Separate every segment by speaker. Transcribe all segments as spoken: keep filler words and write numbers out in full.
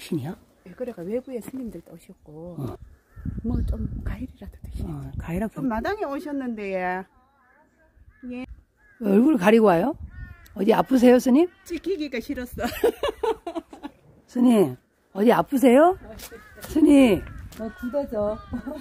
Speaker 1: 신이요?
Speaker 2: 예, 그래가 외부에 스님들도 오셨고
Speaker 1: 어.
Speaker 2: 뭐 좀 과일이라도 드시죠.
Speaker 1: 어, 가위라고.
Speaker 2: 좀 마당에 오셨는데 예.
Speaker 1: 얼굴 가리고 와요? 어디 아프세요, 스님?
Speaker 2: 찍히기가 싫었어.
Speaker 1: 스님, 어디 아프세요? 스님.
Speaker 2: 어, 굳어져.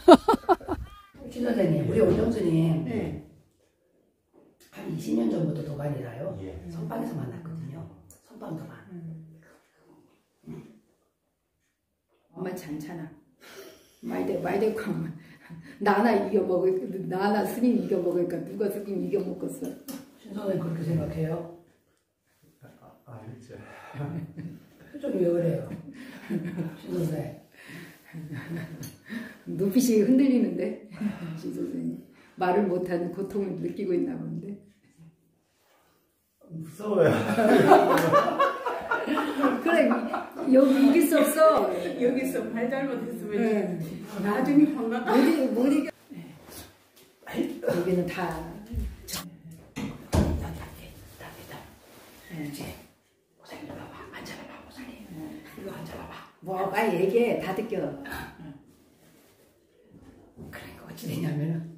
Speaker 1: 신 선생님, 우리 오정 스님.
Speaker 2: 네.
Speaker 1: 한 이십 년 전부터 도반이라요.
Speaker 3: 예.
Speaker 1: 선방에서 만났거든요. 선방 도반.
Speaker 2: 음.
Speaker 1: 응.
Speaker 2: 엄마 괜찮아. 말대 말대고 나나 이겨 먹을 나나 스님 이겨 먹으니까 누가 스님 이겨 먹겠어.
Speaker 1: 신 선생님 그렇게 생각해요?
Speaker 3: 아, 알죠.
Speaker 1: 표정이 왜 그래요? 신 선생.
Speaker 2: 눈빛이 흔들리는데 신 선생님 말을 못하는 고통을 느끼고 있나 본데.
Speaker 3: 무서워요.
Speaker 2: 그래 여기 이길 수 없어.
Speaker 4: 여기서 말 잘못했으면
Speaker 2: 네.
Speaker 4: 나중에 황당하.
Speaker 2: 못 이겨 못 이겨. 여기는 다.
Speaker 1: 이제 보살님 봐봐. 앉아봐봐 보살님. 이거 앉아봐봐.
Speaker 2: 뭐 빨리 얘기해. 다 듣겨.
Speaker 1: 그러니까 어찌 되냐면은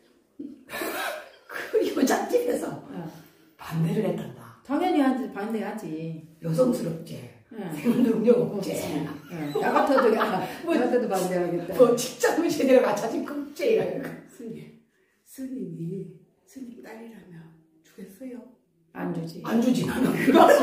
Speaker 1: 그 여자집에서
Speaker 2: 어.
Speaker 1: 반대를 했단다.
Speaker 2: 당연히 하지 반대하지.
Speaker 1: 여성스럽지.
Speaker 2: 응.
Speaker 1: 생활 능력 없지.
Speaker 2: 응. 나 같아도 야, 나 같아도 반대하겠다.
Speaker 1: 뭐 직장을 제대로 갖춰진 급제이라니까.
Speaker 4: 스님, 스님이 스님 딸이라면 주겠어요?
Speaker 2: 안 주지.
Speaker 1: 안 주지 나는.
Speaker 2: 그렇지.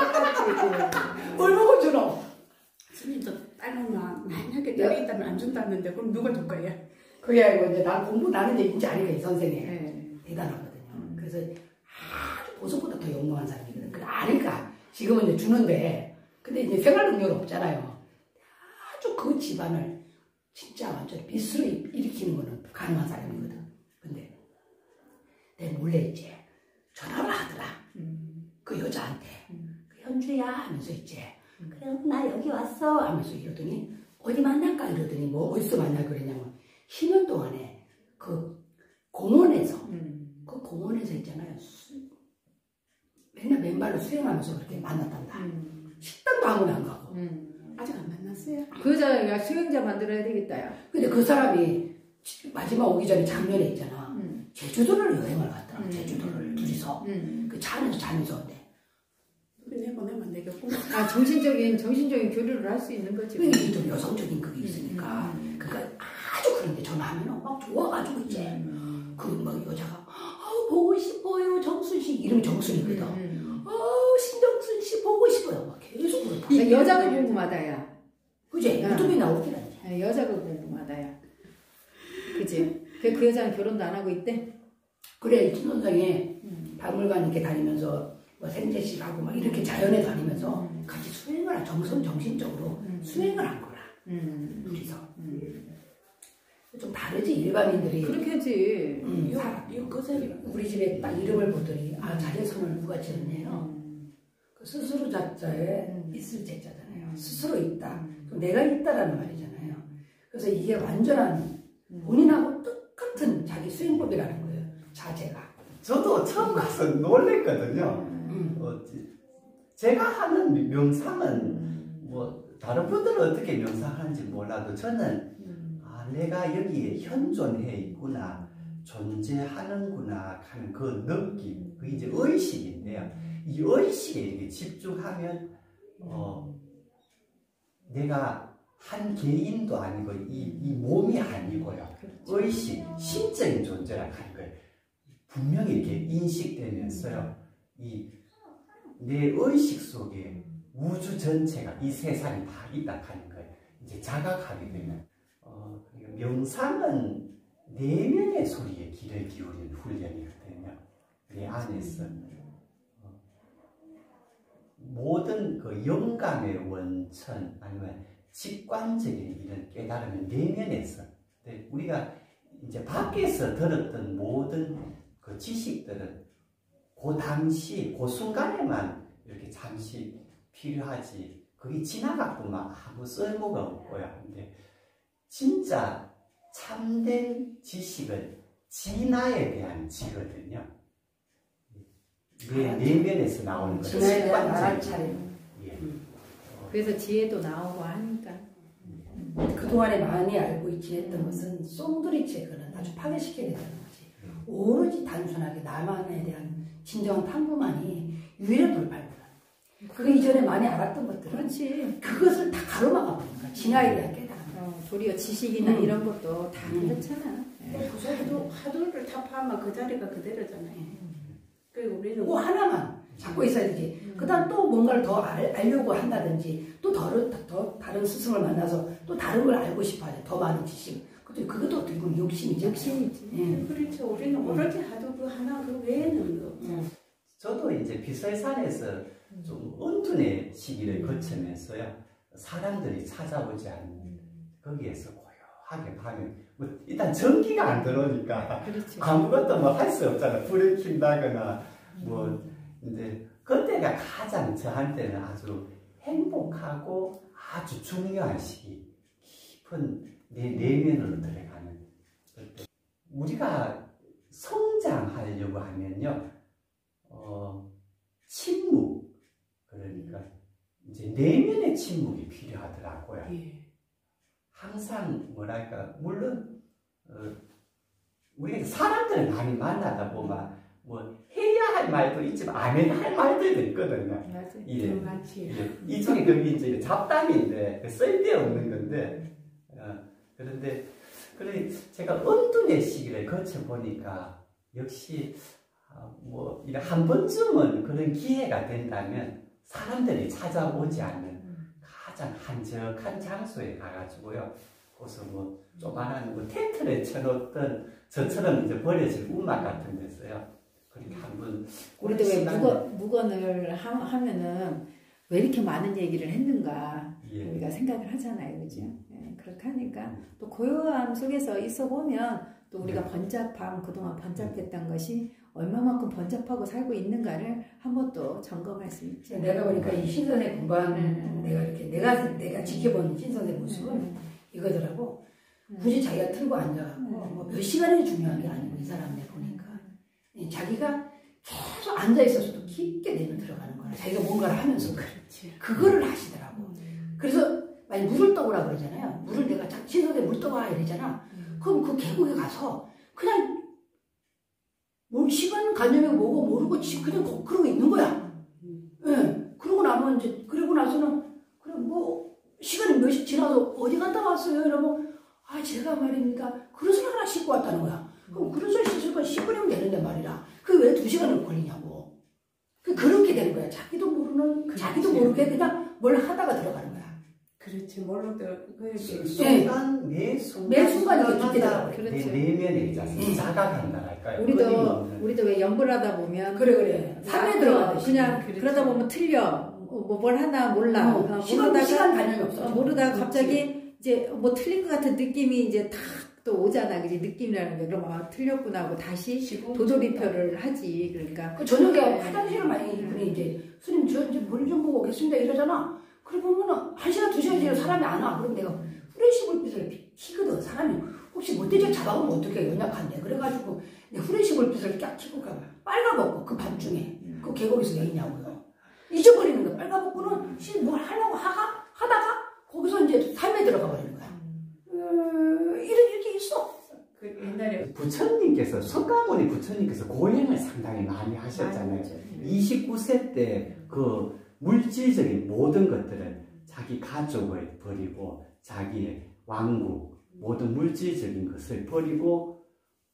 Speaker 2: 똑같지.
Speaker 1: 뭘 보고 주노?
Speaker 4: 스님도 딸로만 만약에 딸이 있다면 안 준다는데 그럼 누가 줄 거야?
Speaker 1: 그게 아니고 이제 난 공부 나는 얘기인지 아니까 이 선생이
Speaker 2: 네.
Speaker 1: 대단하거든요. 음. 그래서 아주 보석보다 더 영롱한 사람이거든. 그래 아니까 지금은 이제 주는데 근데 이제 생활 능력 없잖아요. 아주 그 집안을 진짜 완전 빚으로 일으키는 거는 가능한 사람이거든. 근데 내 몰래 이제 전화를 하더라.
Speaker 2: 음.
Speaker 1: 그 여자한테.
Speaker 2: 음.
Speaker 1: 그 현주야 하면서 이제 그래 나 여기 왔어 하면서 이러더니 어디 만날까 이러더니 뭐 어디서 만날 그랬냐면 십 년 동안에 그 공원에서
Speaker 2: 음.
Speaker 1: 그 공원에서 있잖아요. 수, 맨날 맨발로 수행하면서 그렇게 만났단다.
Speaker 2: 음.
Speaker 1: 식당도 아무나 안 가고.
Speaker 2: 음.
Speaker 4: 아직 안 만났어요?
Speaker 2: 그 여자가 수영자 만들어야 되겠다 야.
Speaker 1: 근데 그 사람이 마지막 오기 전에 작년에 있잖아.
Speaker 2: 음.
Speaker 1: 제주도를 여행을 갔더라.
Speaker 2: 음.
Speaker 1: 제주도를 둘이서.
Speaker 2: 음.
Speaker 1: 그 차 안에서 자면서 온대.
Speaker 4: 우리 내보내면 내겠고.
Speaker 2: 아 정신적인 정신적인 교류를 할 수 있는 거지.
Speaker 1: 그게 좀 여성적인 그게 있으니까.
Speaker 2: 음.
Speaker 1: 그러니까 아주 그런데 전화하면 막 좋아가지고 이제.
Speaker 2: 음.
Speaker 1: 그 막 여자가 아 보고 싶어요 정순 씨 이름이 정순이거든.
Speaker 2: 음.
Speaker 1: 아 신정순 씨 보고 싶어요. 막 계속 그렇다.
Speaker 2: 이 여자가 궁금하다야.
Speaker 1: 그지
Speaker 2: 야.
Speaker 1: 유튜브에 나오긴 하지.
Speaker 2: 아, 여자가 궁금하다야. 그지? 그, 그 여자는 결혼도 안 하고 있대?
Speaker 1: 그래 이 선생이
Speaker 2: 음.
Speaker 1: 박물관 이렇게 다니면서 뭐 생제식 하고 막 이렇게 자연에 다니면서
Speaker 2: 음.
Speaker 1: 같이 수행을 한 정성 정신적으로
Speaker 2: 음.
Speaker 1: 수행을 한 거라.
Speaker 2: 음.
Speaker 1: 둘이서
Speaker 2: 음.
Speaker 1: 좀 다르지 일반인들이.
Speaker 2: 그렇게 하지.
Speaker 1: 음,
Speaker 4: 이거
Speaker 1: 사-
Speaker 4: 이거 거절이.
Speaker 1: 우리 집에 딱 이름을 보더니 아 자제선을 누가 지었네요.
Speaker 2: 음.
Speaker 1: 그 스스로 자자에
Speaker 2: 음.
Speaker 1: 있을 제자잖아요.
Speaker 2: 음.
Speaker 1: 스스로 있다.
Speaker 2: 음.
Speaker 1: 그럼 내가 있다라는 말이잖아요. 그래서 이게 완전한
Speaker 2: 음.
Speaker 1: 본인하고 똑같은 자기 수행법이라는 거예요. 자제가.
Speaker 3: 저도 처음 가서 놀랬거든요.
Speaker 1: 음.
Speaker 3: 어, 제가 하는 명상은
Speaker 2: 음.
Speaker 3: 뭐 다른 분들은 어떻게 명상하는지 몰라도 저는
Speaker 2: 음.
Speaker 3: 아, 내가 여기에 현존해 있구나, 존재하는구나 하는 그 느낌, 그게 이제 의식인데요. 이 의식에 이렇게 집중하면 어, 내가 한 개인도 아니고 이, 이 몸이 아니고요. 의식, 신적인 존재라고 하는 거예요. 분명히 이렇게 인식되면서요. 이 내 의식 속에 우주 전체가 이 세상이 다 있다 하는 거예요. 이제 자각하게 되면 어, 명상은 내면의 소리에 귀를 기울이는 훈련이거든요. 내 안에서 어, 모든 그 영감의 원천 아니면 직관적인 이런 깨달음은 내면에서. 우리가 이제 밖에서 들었던 모든 그 지식들은 그 당시, 그 순간에만 이렇게 잠시 필요하지. 그게 지나갔구만 아무 쓸모가 없고요. 근데 진짜 참된 지식은 진화에 대한 지거든요. 내 내면에서 나오는 거죠.
Speaker 1: 진화에 대한 알아차림.
Speaker 3: 예. 어,
Speaker 2: 그래서 지혜도 나오고 하니까.
Speaker 1: 그동안에 많이 알고 지냈던 것은 쏨드리치에 그는 아주 파괴시켜야 된다는 거지. 오로지 단순하게 나만에 대한 진정한 탐구만이 유일한 돌파구나. 그 이전에 많이 알았던 것들은
Speaker 2: 그렇지.
Speaker 1: 그것을 다 가로막아 버린 거야. 진화에 대한 깨달음.
Speaker 2: 어, 도리어 지식이나
Speaker 1: 음.
Speaker 2: 이런 것도 다
Speaker 1: 음.
Speaker 2: 그렇잖아. 예.
Speaker 4: 그 하도 하도를 다 파면 그 자리가 그대로잖아요. 그리고 우리는
Speaker 1: 뭐 하나만 잡고 있어야 되지.
Speaker 2: 음.
Speaker 1: 그 다음 또 뭔가를 더 알, 알려고 한다든지 또 더, 더 다른 스승을 만나서 또 다른 걸 알고 싶어 하죠. 더 많은 지식. 그것도, 그것도 어떻게 보면 욕심이죠.
Speaker 2: 욕심이지.
Speaker 1: 예.
Speaker 4: 그렇죠. 우리는 오로지 하도 그 하나 그 외에는 뭐
Speaker 1: 음.
Speaker 3: 저도 이제 비설산에서 좀 은둔의 시기를 거치면서요, 사람들이 찾아오지 않는 거기에서 고요하게 가면, 뭐 일단 전기가 안 들어오니까
Speaker 2: 그렇지.
Speaker 3: 아무것도 뭐 할 수 없잖아. 불을 킨다거나 뭐 이제 그때가 가장 저한테는 아주 행복하고 아주 중요한 시기, 깊은 내 내면으로 들어가는 그때. 우리가 성장하려고 하면요, 어, 침묵, 그러니까 이제 내면의 침묵이 필요하더라고요.
Speaker 4: 예.
Speaker 3: 항상 뭐랄까, 물론 어, 우리가 사람들을 많이 만나다 보면 뭐 해야 할 말도 있지만 안 해야 할 말들도 있거든요.
Speaker 2: 맞아.
Speaker 3: 예.
Speaker 4: 같이
Speaker 3: 이 중에 그게 이제 잡담인데 쓸데없는 건데, 어, 그런데 그래 제가 은둔의 시기를 거쳐 보니까 역시 어, 뭐 이런 한 번쯤은 그런 기회가 된다면 사람들이 찾아오지 않는 가장 한적한 장소에 가가지고요, 거기서 뭐 조그마한 뭐 텐트를 쳐놓던 저처럼 이제 버려질 운막 같은 데서요, 그렇게 한번
Speaker 2: 우리도 왜 무건, 무건을 하, 하면은 왜 이렇게 많은 얘기를 했는가
Speaker 3: 예.
Speaker 2: 우리가 생각을 하잖아요, 그죠? 예, 그렇게 하니까 또 고요함 속에서 있어 보면 또 우리가
Speaker 3: 네.
Speaker 2: 번잡함, 그동안 번잡했던 것이 얼마만큼 번잡하고 살고 있는가를 한번 또 점검할 수 있죠.
Speaker 1: 내가 보니까 이 신선의 공간,
Speaker 2: 음.
Speaker 1: 내가 이렇게 내가 내가 지켜본 신선의 모습은
Speaker 2: 음.
Speaker 1: 이거더라고.
Speaker 2: 음.
Speaker 1: 굳이 자기가 틀고 앉아갖고
Speaker 2: 음.
Speaker 1: 뭐 몇 시간이 중요한 게 아니고 이 사람 내 보니까 이 자기가 계속 앉아 있어서도 깊게 내면 들어가는 거야. 자기가 뭔가를 하면서
Speaker 4: 그렇지.
Speaker 1: 그거를 하시더라고. 그래서 만약 물을 떠오라 그러잖아요. 물을 내가 자- 신선에 물 떠와 이러잖아. 그럼 그 계곡에 가서 그냥 뭘 시간 가념이 뭐고 모르고 지- 그냥 거- 그러고 있는 거야. 예. 그러고 나면 이제 그러고 나서는 그래 뭐 시간이 몇시 지나서 어디 갔다 왔어요? 이러면 아 제가 말입니다. 그릇을 하나 씻고 왔다는 거야. 그럼 그릇을 씻을 건 십 분이면 되는데 말이라. 그 왜 두 시간을 걸리냐고. 그 그렇게 되는 거야. 자기도 모르는
Speaker 4: 그렇지.
Speaker 1: 자기도 모르게 그냥 뭘 하다가 들어가는 거야.
Speaker 4: 그렇지. 몰라도 그
Speaker 3: 순간 매 순간
Speaker 1: 매 순간 이렇게
Speaker 3: 순간마다
Speaker 1: 기대더라고요.
Speaker 3: 내
Speaker 2: 그렇죠.
Speaker 3: 내면에 있지 않습니까?
Speaker 1: 음.
Speaker 3: 자각한다랄까요?
Speaker 2: 우리도
Speaker 3: 끊임없는.
Speaker 2: 우리도 왜 연구를 하다 보면
Speaker 1: 그래 그래. 삶에
Speaker 2: 아,
Speaker 1: 들어가듯이.
Speaker 2: 그냥
Speaker 4: 그렇지.
Speaker 2: 그러다 보면 틀려. 뭐 뭘 하나 몰라.
Speaker 1: 어,
Speaker 2: 어,
Speaker 1: 시간
Speaker 2: 모르다가
Speaker 1: 시간 가념이 없어.
Speaker 2: 어, 모르다가 갑자기 이제 뭐 틀린 것 같은 느낌이 이제 탁 또 오잖아, 그지? 느낌이라는 게. 그럼 아, 틀렸구나 하고 다시 도돌이표를 하지. 그러니까.
Speaker 1: 그 저녁에 화장실을 많이 이분이 이제 스님 저 이제 물 좀 보고 오겠습니다 이러잖아. 그래 보면은 한 시간 두 시간 지나 사람이 안 와. 그럼 내가 후레쉬 불빛을 켜거든. 사람이 혹시 못되게 잡아보면 어떻게 연약한데. 그래가지고 내 후레쉬 불빛을 쫙 켜고 가. 빨가벗고 그 밤중에 그 계곡에서 왜 있냐고요. 잊어버리는 거야. 빨가벗고는 뭘 하려고 하가 하다가 거기서 이제 삶에 들어가 버리는 거야. 음, 이렇게 이렇게 있어.
Speaker 4: 그 옛날에
Speaker 3: 부처님께서 석가모니 부처님께서 고행을 상당히 많이 하셨잖아요. 이십구 세 때 그 물질적인 모든 것들을 자기 가족을 버리고 자기의 왕국 모든 물질적인 것을 버리고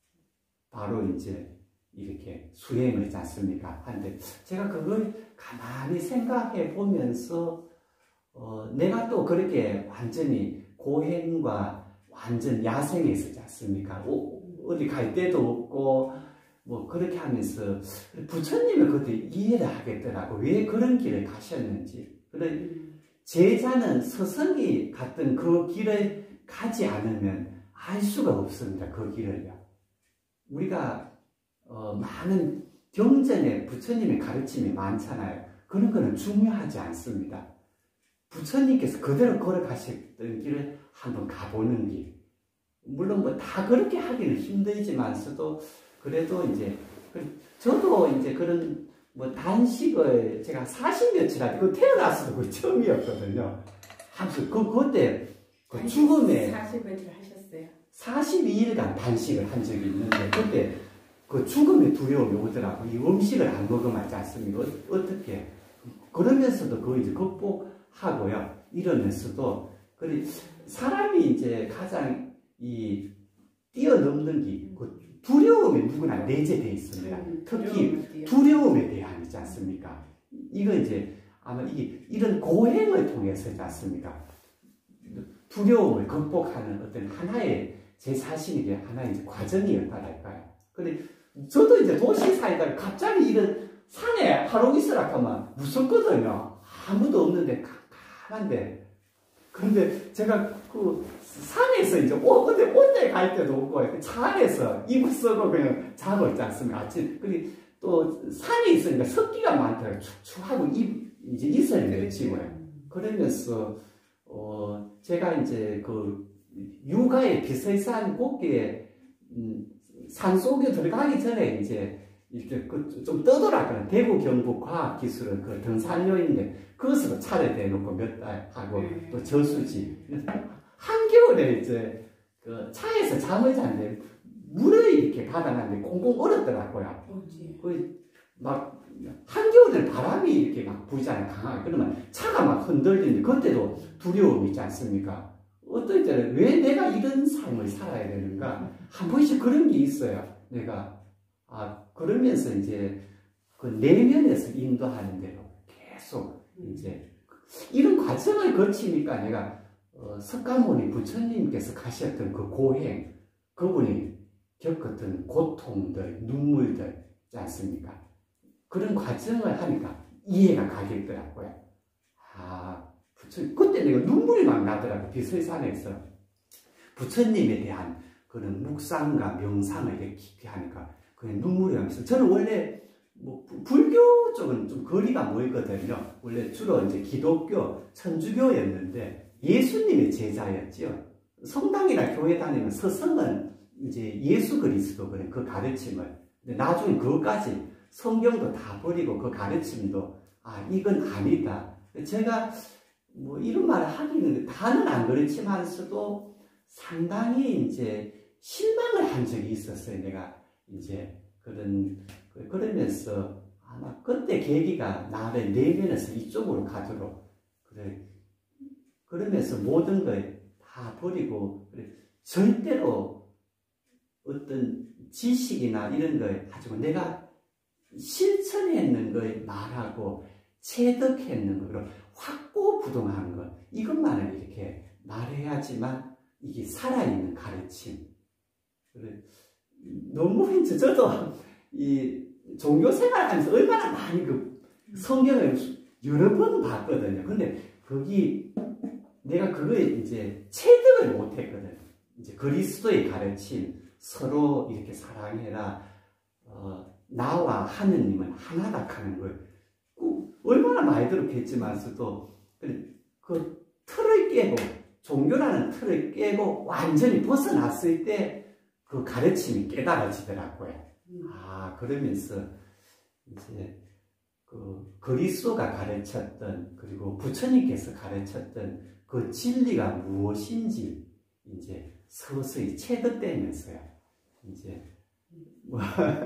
Speaker 3: 바로 이제 이렇게 수행을 했지 않습니까? 하는데 제가 그걸 가만히 생각해 보면서 어, 내가 또 그렇게 완전히 고행과 완전 야생에 있었지 않습니까? 오, 어디 갈 데도 없고 뭐 그렇게 하면서 부처님은 그때 이해를 하겠더라고. 왜 그런 길을 가셨는지. 그래 제자는 스승이 갔던 그 길을 가지 않으면 알 수가 없습니다. 그 길을요. 우리가 어, 많은 경전에 부처님의 가르침이 많잖아요. 그런 거는 중요하지 않습니다. 부처님께서 그대로 걸어가셨던 길을 한번 가보는 길. 물론 뭐 다 그렇게 하기는 힘들지만서도 그래도 이제 저도 이제 그런 뭐 단식을 제가 사십 며칠 하고 그 태어났어도 그 처음이었거든요. 하면서 그 그때 그 죽음에
Speaker 4: 사십 며칠 하셨어요.
Speaker 3: 사십이 일간 단식을 한 적이 있는데 그때 그 죽음의 두려움이 오더라고. 이 음식을 안 먹으면 하지 않습니까? 어, 어떻게 그러면서도 그거 이제 극복하고요. 이러면서도 그래 사람이 이제 가장 이 뛰어넘는 게 그 두려움이 누구나 내재되어 있습니다.
Speaker 4: 음,
Speaker 3: 특히 두려움에 대한 있지 않습니까? 이거 이제 아마 이게 이런 고행을 통해서지 않습니까? 두려움을 극복하는 어떤 하나의 제 자신에게 하나의 이제 과정이었다랄까요. 근데 저도 이제 도시 살다가 갑자기 이런 산에 하루 있으라 하면 무섭거든요. 아무도 없는데 깜깜한데. 근데 제가 그 산에서 이제 옷, 근데 온데 갈 때도 없고 차 안에서 이불 쓰고 그냥 자고 있지 않습니까? 아침. 그리고 또 산에 있으니까 습기가 많더라고요. 축축하고 입, 이제 이슬이 맺히고요. 그러면서 어 제가 이제 그 육아의 비설산 꽃게 음, 산 속에 들어가기 전에 이제 이렇게 그 좀 떠돌았거든요. 대구 경북 과학기술은 그 등산로인데 그것으로 차를 대놓고 몇 달 하고
Speaker 4: 네.
Speaker 3: 또 저수지 한겨울에 이제 그 차에서 잠을 자는데 물을 이렇게 받아놨는데 꽁꽁 얼었더라고요. 그 막 한겨울에는 바람이 이렇게 막 부잖아요. 강하게. 그러면 차가 막 흔들리는데 그때도 두려움이 있지 않습니까? 어떨 때는 왜 내가 이런 삶을 살아야 되는가? 한 번씩 그런 게 있어요. 내가 아 그러면서 이제 그 내면에서 인도하는 대로 계속 이제 이런 과정을 거치니까 내가 어, 석가모니 부처님께서 가셨던 그 고행, 그분이 겪었던 고통들, 눈물들 있지 않습니까? 그런 과정을 하니까 이해가 가겠더라고요. 아, 부처님, 그때 내가 눈물이 막 나더라고요. 비설산에서 부처님에 대한 그런 묵상과 명상을 이렇게 깊이 하니까 그냥 눈물이 나면서 저는 원래 뭐 불교 쪽은 좀 거리가 멀거든요. 원래 주로 이제 기독교, 천주교였는데 예수님의 제자였죠. 성당이나 교회 다니면 서성은 이제 예수 그리스도 그런 그 가르침을 근데 나중에 그것까지 성경도 다 버리고 그 가르침도 아 이건 아니다. 제가 뭐 이런 말을 하기는 다는 안 그렇지만서도 상당히 이제 실망을 한 적이 있었어요. 내가 이제 그런 그러면서 아마 그때 계기가 나를 내면에서 이쪽으로 가도록 그래 그러면서 모든 걸 다 버리고 그래 절대로 어떤 지식이나 이런 걸 가지고 내가 실천했는 걸 말하고 체득했는 걸 확고부동한 것 이것만을 이렇게 말해야지만 이게 살아있는 가르침 그래 너무 이제 저도 이 종교 생활하면서 얼마나 많이 그 성경을 여러 번 봤거든요. 근데 거기 내가 그거에 이제 체득을 못했거든. 이제 그리스도의 가르침 서로 이렇게 사랑해라. 어, 나와 하느님은 하나다 하는 걸 얼마나 많이 들었겠지만서도 그 틀을 깨고 종교라는 틀을 깨고 완전히 벗어났을 때 그 가르침이 깨달아지더라고요. 아 그러면서 이제 그 그리스도가 가르쳤던 그리고 부처님께서 가르쳤던 그 진리가 무엇인지 이제 서서히 체득되면서요. 이제 뭐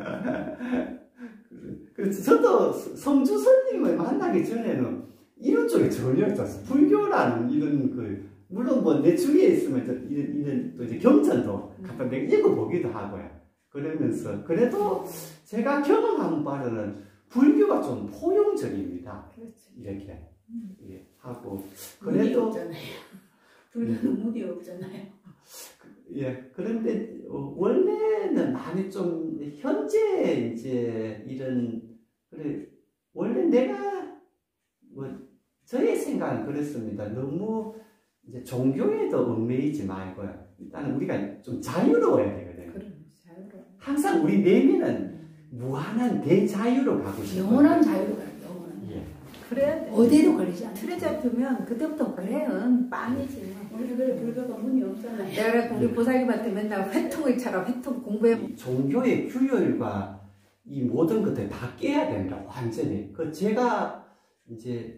Speaker 3: 그래서 저도 성주 스님을 만나기 전에는 이런 쪽에 전혀 없었어요. 불교라는 이런 그 물론 뭐 내 주위에 있으면 이런, 이런 또 이제 경전도 갖다 내가 읽어보기도 하고요. 그러면서 그래도 제가 경험한 바로는 불교가 좀 포용적입니다.
Speaker 4: 그렇죠.
Speaker 3: 이렇게
Speaker 4: 음.
Speaker 3: 예, 하고
Speaker 4: 무리
Speaker 3: 그래도
Speaker 4: 없잖아요. 불교는 무리 없잖아요.
Speaker 3: 예 그런데 어, 원래는 많이 좀 현재 이제 이런 그래 원래 내가 뭐 저의 생각은 그렇습니다. 너무 이제 종교에도 얽매이지 말고요. 일단은 우리가 좀 자유로워야 되거든요.
Speaker 4: 그럼 자유로워.
Speaker 3: 항상 우리 내면은 무한한 대자유로 가고 싶어요.
Speaker 1: 영원한 자유로 가요. 영원한.
Speaker 3: 예.
Speaker 2: 그래
Speaker 1: 어디에도 걸리지 않아요.
Speaker 2: 틀에 잡히면 그때부터 그래은 빵이지.
Speaker 4: 우리 그래 불교가 문이 없잖아요.
Speaker 2: 내가 우리 보살님한테 맨날 회통의 차라 회통 공부해.
Speaker 3: 이 종교의 규율과 이 모든 것들 다 깨야 된다, 완전히. 그 제가 이제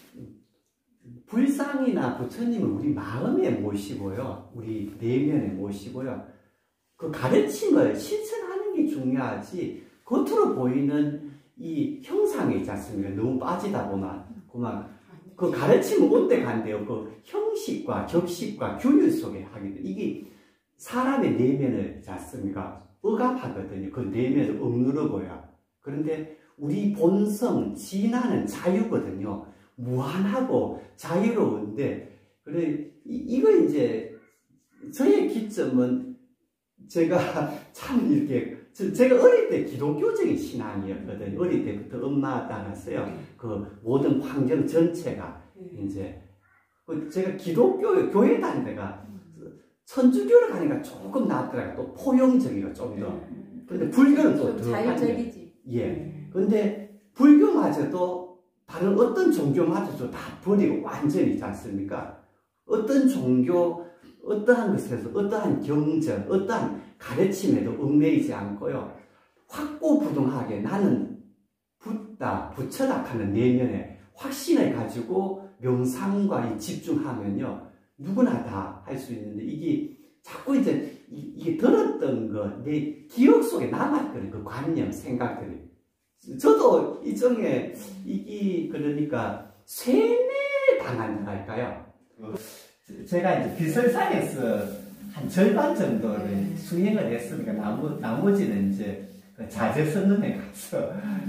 Speaker 3: 불상이나 부처님을 우리 마음에 모시고요, 우리 내면에 모시고요, 그 가르침을 실천하는 게 중요하지, 겉으로 보이는 이 형상이 있지 않습니까? 너무 빠지다 보면, 그만, 그 가르침은 온데 간대요. 그 형식과 격식과 규율 속에 하게 돼. 이게 사람의 내면을 있지 않습니까? 억압하거든요. 그 내면을 억누르고요. 그런데 우리 본성, 진화는 자유거든요. 무한하고 자유로운데, 그래, 이, 이거 이제, 저의 기점은 제가 참 이렇게, 저, 제가 어릴 때 기독교적인 신앙이었거든요. 어릴 때부터 엄마 따라서요. 그 모든 환경 전체가 이제, 그 제가 기독교, 교회 다닌 데가 천주교를 가니까 조금 낫더라고요. 또 포용적이고 좀 더. 근데 불교는 또 더.
Speaker 2: 자유적이지.
Speaker 3: 예. 근데 불교마저도 다른 어떤 종교마저도 다 버리고 완전히 있지 않습니까? 어떤 종교, 어떠한 것에서 어떠한 경전, 어떠한 가르침에도 얽매이지 않고요. 확고부동하게 나는 붓다, 부처다 하는 내면에 확신을 가지고 명상과 이 집중하면요. 누구나 다 할 수 있는데 이게 자꾸 이제 이, 이게 들었던 거, 내 기억 속에 남았거든요. 그 관념, 생각들이. 저도 일종의 이게 그러니까 세뇌 당한달까요? 제가 이제 비설사에서 한 절반 정도를 수행을 했으니까 나머, 나머지는 이제 자제선언에 가서.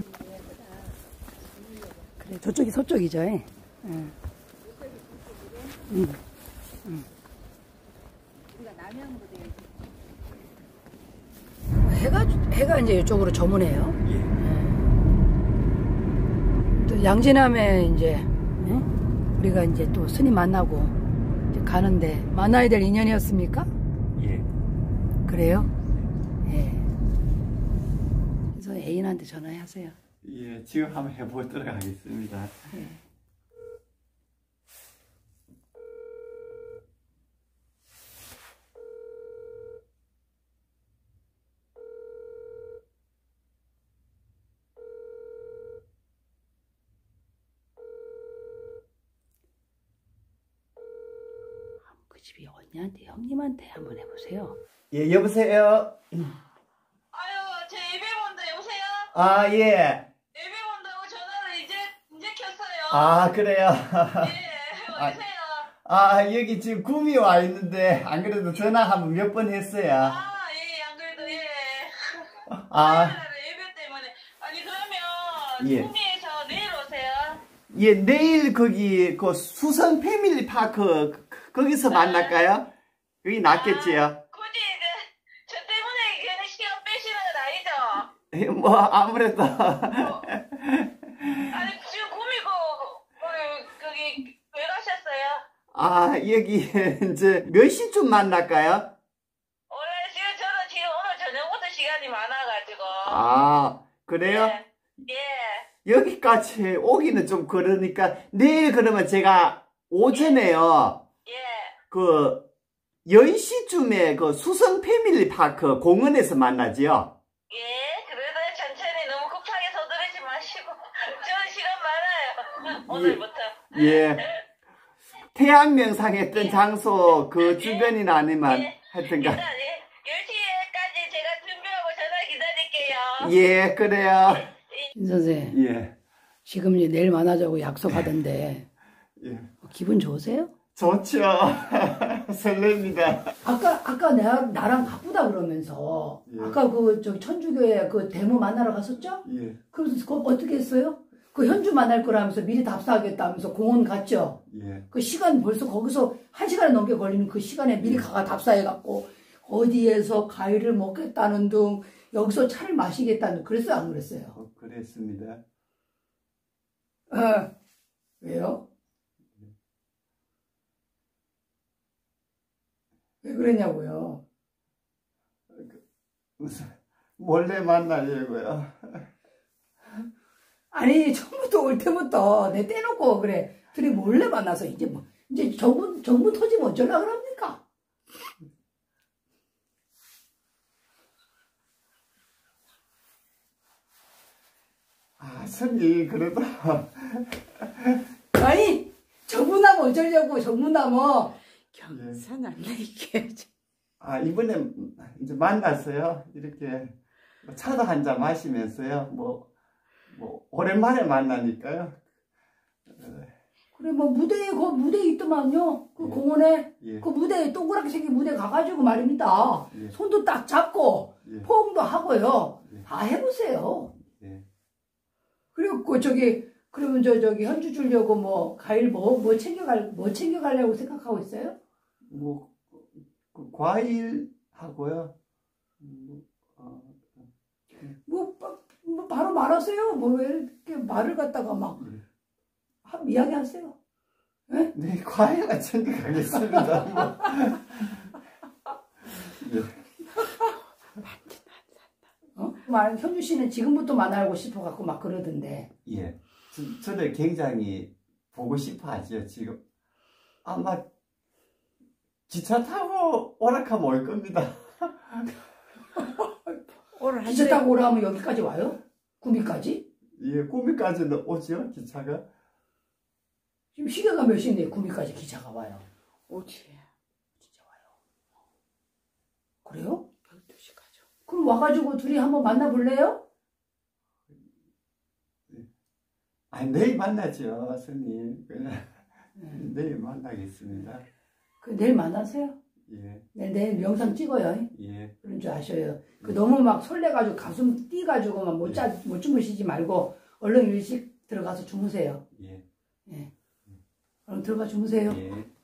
Speaker 1: 그래, 저쪽이 서쪽이죠. 예. 응. 응. 응. 해가, 해가 이제 이쪽으로 저무네요.
Speaker 3: 예.
Speaker 1: 예. 또 양진함에 이제, 예? 우리가 이제 또 스님 만나고 이제 가는데, 만나야 될 인연이었습니까?
Speaker 3: 예.
Speaker 1: 그래요? 예. 그래서 애인한테 전화하세요.
Speaker 3: 예, 지금 한번 해보도록 하겠습니다.
Speaker 1: 예. 그 집이 언니한테, 형님한테 한번 해보세요.
Speaker 3: 예, 여보세요?
Speaker 5: 아유, 제 예배 본다, 여보세요?
Speaker 3: 아, 예.
Speaker 5: 예배 본다고 전화를 이제, 이제 켰어요.
Speaker 3: 아, 그래요?
Speaker 5: 예, 어디세요?
Speaker 3: 아, 여기 지금 구미 와 있는데, 안 그래도 전화 한번 몇 번 했어요.
Speaker 5: 아, 예, 안 그래도, 예.
Speaker 3: 아,
Speaker 5: 예배 때문에. 아니, 그러면,
Speaker 3: 예.
Speaker 5: 구미에서 내일 오세요?
Speaker 3: 예, 내일 거기, 그 수성 패밀리 파크, 거기서 만날까요? 여기 낫겠지요?
Speaker 5: 아, 굳이, 그, 저 때문에 괜히 시간 빼시는 건 아니죠?
Speaker 3: 예, 뭐, 아무래도.
Speaker 5: 어. 아니, 지금 구미고, 뭐, 거기, 왜 가셨어요?
Speaker 3: 아, 여기, 이제, 몇 시쯤 만날까요?
Speaker 5: 원래 지금 저는 지금 오늘 저녁부터 시간이 많아가지고.
Speaker 3: 아, 그래요?
Speaker 5: 예. 예.
Speaker 3: 여기까지 오기는 좀 그러니까, 내일 그러면 제가 오전에요.
Speaker 5: 예.
Speaker 3: 그 열 시쯤에 그 수성 패밀리 파크 공원에서 만나지요.
Speaker 5: 예, 그래도 천천히 너무 급하게 서두르지 마시고 저는 시간 많아요. 오늘부터.
Speaker 3: 예. 태양 명상했던 장소 그 주변이나 아니면
Speaker 5: 예.
Speaker 3: 하여튼가.
Speaker 5: 일단 예, 열 시까지 제가 준비하고 전화 기다릴게요.
Speaker 3: 예, 그래요.
Speaker 1: 신 선생,
Speaker 3: 예.
Speaker 1: 지금 이제 내일 만나자고 약속하던데,
Speaker 3: 예.
Speaker 1: 기분 좋으세요?
Speaker 3: 좋죠. 설렙니다.
Speaker 1: 아까, 아까 내가, 나랑 바쁘다 그러면서,
Speaker 3: 예.
Speaker 1: 아까 그, 저기, 천주교에 그 데모 만나러 갔었죠?
Speaker 3: 예.
Speaker 1: 그래서 그거 어떻게 했어요? 그 현주 만날 거라면서 미리 답사하겠다면서 공원 갔죠?
Speaker 3: 예.
Speaker 1: 그 시간 벌써 거기서 한 시간이 넘게 걸리는 그 시간에 미리 가가 답사해갖고, 어디에서 과일을 먹겠다는 등, 여기서 차를 마시겠다는 등, 그랬어요? 안 그랬어요?
Speaker 3: 어, 그랬습니다.
Speaker 1: 어. 왜요? 왜 그랬냐고요?
Speaker 3: 무슨 몰래 만나려고요.
Speaker 1: 아니, 처음부터 올 때부터 내 떼놓고 그래. 둘이 몰래 만나서 이제 뭐, 이제 정부, 정부 터지면 어쩌려고 합니까?
Speaker 3: 스님 그래도
Speaker 1: 아니 정문나무 어쩌려고 정문나무.
Speaker 4: 경산 안 내게.
Speaker 3: 아 이번에 이제 만났어요. 이렇게 차도 한잔 마시면서요. 뭐, 뭐 오랜만에 만나니까요.
Speaker 1: 그래 뭐 무대에 그 무대에 있더만요. 그
Speaker 3: 예.
Speaker 1: 공원에
Speaker 3: 예.
Speaker 1: 그 무대에 동그랗게 생긴 무대 가가지고 말입니다.
Speaker 3: 예.
Speaker 1: 손도 딱 잡고
Speaker 3: 예.
Speaker 1: 포옹도 하고요.
Speaker 3: 예.
Speaker 1: 다 해보세요.
Speaker 3: 예.
Speaker 1: 그리고 그 저기 그러면 저 저기 현주 주려고 뭐 과일 뭐 뭐 챙겨갈 뭐 챙겨가려고 생각하고 있어요?
Speaker 3: 뭐 그 과일 하고요. 뭐, 어,
Speaker 1: 뭐, 바- 뭐 바로 말하세요. 뭐 왜 이렇게 말을 갖다가 막
Speaker 3: 예.
Speaker 1: 하- 이야기하세요.
Speaker 3: 네 과일만 챙겨가겠습니다. 뭐. 예.
Speaker 1: 어? 말 현주 씨는 지금부터 만나고 싶어 갖고 막 그러던데.
Speaker 3: 예. 저, 저를 굉장히 보고 싶어 하죠, 지금. 아마 기차 타고 오락하면 올 겁니다.
Speaker 4: 오늘 한
Speaker 1: 기차 타고 오라면 여기까지 와요? 구미까지?
Speaker 3: 예, 구미까지는 오죠, 기차가.
Speaker 1: 지금 시계가 몇 시인데 구미까지 기차가 와요.
Speaker 4: 오지.
Speaker 1: 진짜 와요. 그래요?
Speaker 4: 열두 시 가죠.
Speaker 1: 그럼 와가지고 둘이 한번 만나볼래요?
Speaker 3: 아, 내일 만나죠, 스님. 그냥
Speaker 1: 네.
Speaker 3: 내일 만나겠습니다.
Speaker 1: 그 내일 만나세요.
Speaker 3: 예,
Speaker 1: 네, 내일 영상 찍어요.
Speaker 3: 예,
Speaker 1: 그런 줄 아셔요. 그 너무 막 설레가지고 가슴 뛰가지고 막 못 자, 못 주무시지 말고 얼른 일찍 들어가서 주무세요.
Speaker 3: 예,
Speaker 1: 예. 얼른 들어가 주무세요.
Speaker 3: 예.